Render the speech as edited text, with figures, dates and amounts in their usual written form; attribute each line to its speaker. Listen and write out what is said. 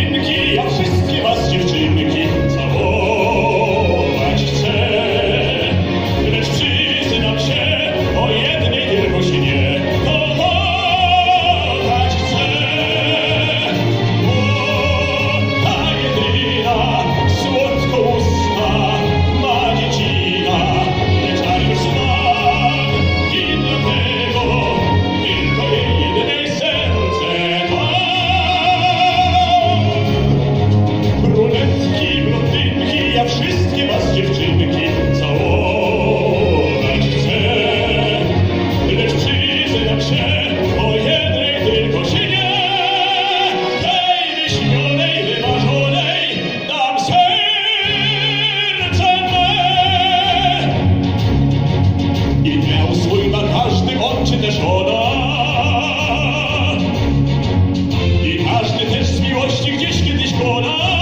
Speaker 1: blondynki, ja wszystkie was dziewczynki całować chcę. Lecz przyznam się, o jednej tylko się nie kochać chcę. Bo ta jedyna słodko-usta ma dziecina, lecz ani znak i dlatego tylko jej jednej serce brunetki, blondynki, ja wszystkie was dziewczynki całować chcę. Lecz przyznam się, o jednej tylko się nie, tej wyśnionej, wymarzonej dam serce me. I miał swój ma każdy on czy też ona, i każdy też z miłości gdzieś kiedyś kona.